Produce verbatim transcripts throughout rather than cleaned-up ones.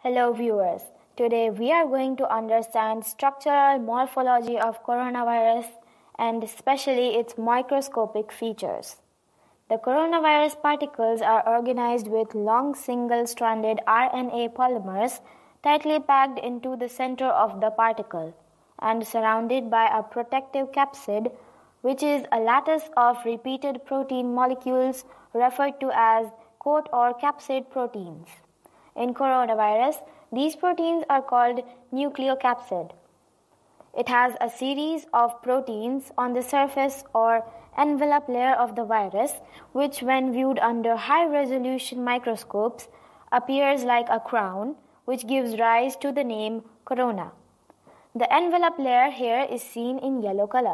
Hello viewers, today we are going to understand structural morphology of coronavirus and especially its microscopic features. The coronavirus particles are organized with long single-stranded R N A polymers tightly packed into the center of the particle and surrounded by a protective capsid, which is a lattice of repeated protein molecules referred to as coat or capsid proteins. In coronavirus, these proteins are called Nucleocapsid. It has a series of proteins on the surface or envelope layer of the virus, which when viewed under high-resolution microscopes appears like a crown, which gives rise to the name corona. The envelope layer here is seen in yellow color.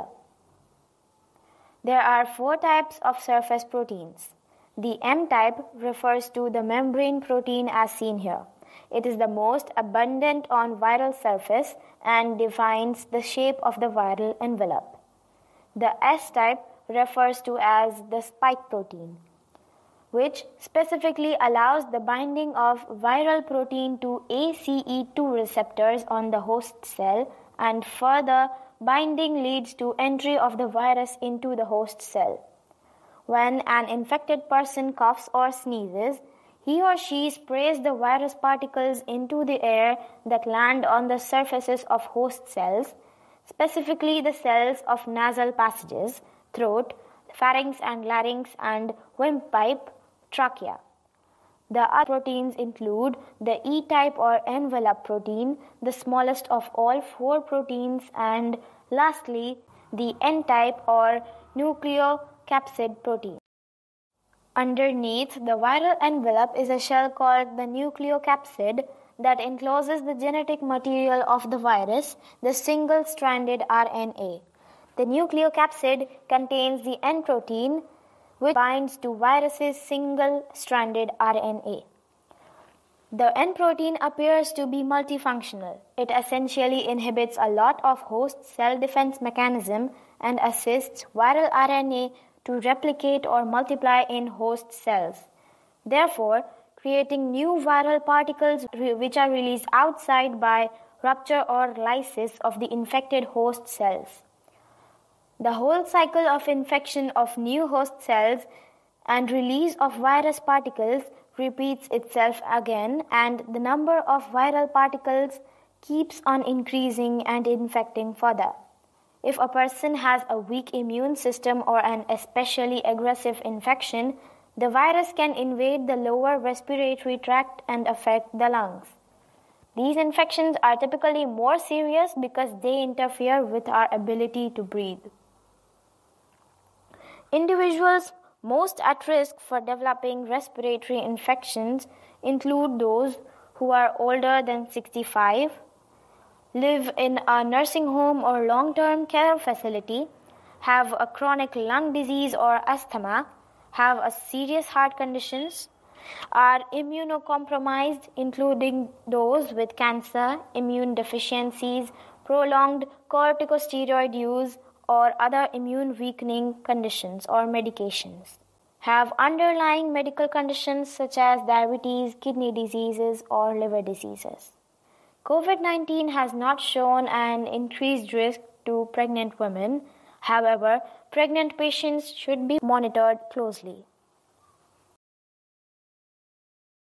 There are four types of surface proteins. The M-type refers to the membrane protein as seen here. It is the most abundant on viral surface and defines the shape of the viral envelope. The S-type refers to as the spike protein, which specifically allows the binding of viral protein to A C E two receptors on the host cell, and further binding leads to entry of the virus into the host cell. When an infected person coughs or sneezes, he or she sprays the virus particles into the air that land on the surfaces of host cells, specifically the cells of nasal passages, throat, pharynx and larynx, and windpipe, trachea. The other proteins include the E-type or envelope protein, the smallest of all four proteins, and lastly, the N-type or Nucleocapsid protein. Underneath the viral envelope is a shell called the nucleocapsid that encloses the genetic material of the virus, the single-stranded R N A. The nucleocapsid contains the N protein, which binds to virus's single-stranded R N A. The N protein appears to be multifunctional. It essentially inhibits a lot of host cell defense mechanism and assists viral R N A to replicate or multiply in host cells, therefore creating new viral particles which are released outside by rupture or lysis of the infected host cells. The whole cycle of infection of new host cells and release of virus particles repeats itself again, and the number of viral particles keeps on increasing and infecting further. If a person has a weak immune system or an especially aggressive infection, the virus can invade the lower respiratory tract and affect the lungs. These infections are typically more serious because they interfere with our ability to breathe. Individuals most at risk for developing respiratory infections include those who are older than sixty-five, live in a nursing home or long-term care facility, have a chronic lung disease or asthma, have a serious heart conditions, are immunocompromised, including those with cancer, immune deficiencies, prolonged corticosteroid use, or other immune weakening conditions or medications, have underlying medical conditions such as diabetes, kidney diseases, or liver diseases. covid nineteen has not shown an increased risk to pregnant women. However, pregnant patients should be monitored closely.